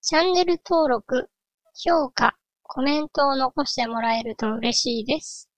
チャンネル登録、評価、コメントを残してもらえると嬉しいです。